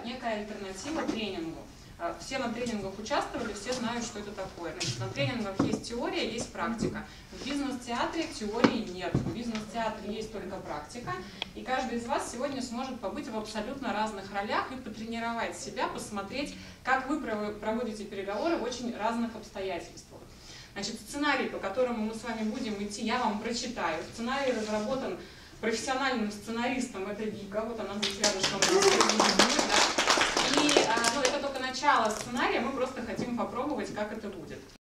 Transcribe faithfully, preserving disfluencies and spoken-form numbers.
некая альтернатива тренингу. Все на тренингах участвовали, все знают, что это такое. Значит, на тренингах есть теория, есть практика. В бизнес-театре теории нет. В бизнес-театре есть только практика. И каждый из вас сегодня сможет побыть в абсолютно разных ролях и потренировать себя, посмотреть, как вы проводите переговоры в очень разных обстоятельствах. Значит, сценарий, по которому мы с вами будем идти, я вам прочитаю. Сценарий разработан профессиональным сценаристом, это Вика, вот она здесь рядышком. И ну, это только начало сценария, мы просто хотим попробовать, как это будет.